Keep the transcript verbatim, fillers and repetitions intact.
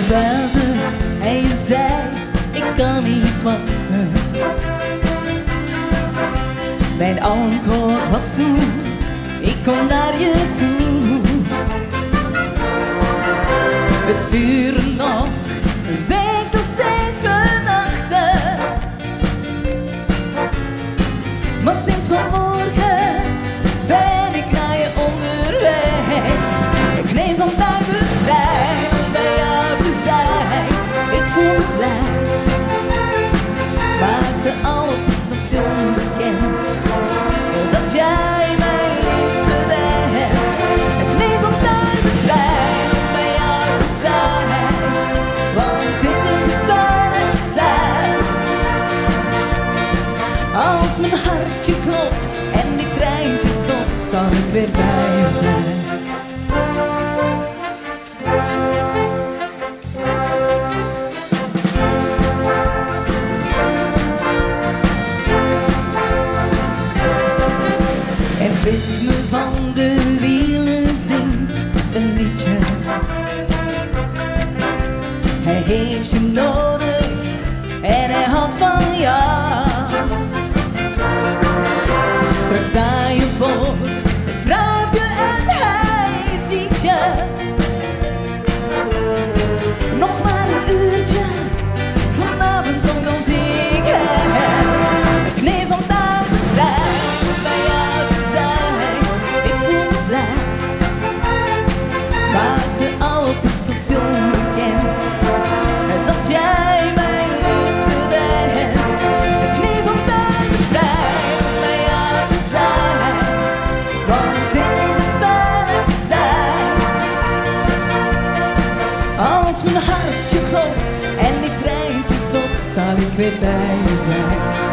belde en je zei, ik kan niet wachten. Mijn antwoord was toen, ik kom naar je toe. Het duurde nog een week tot zeven nachten. Maar sinds vanmorgen ben ik naar je onderweg. Ik neem vandaag de trein om bij jou te zijn. Ik voel me blij, maakte al op het station bekend dat jij mijn liefste bent. Ik neem vandaag de trein om bij jou te zijn, want dit is het waar ik zijn. Als mijn hartje klopt en die treintje stopt, zal ik weer bij je zijn. Het ritme van de wielen zingt een liedje. Hij heeft je nodig en hij houdt van jou. Straks sta je voor het raampje en hij ziet je. Nog maar een uurtje, vanavond nog dan zie ik hem. Ik neem vandaag de trein om bij jou te zijn. Ik voel me blij, maakte al op het station bekend dat jij mijn liefste bent. Ik neem vandaag de trein om bij jou te zijn, want dit is het waar ik zijn. Als mijn hartje klopt en die treintje stopt, zal ik weer bij je zijn.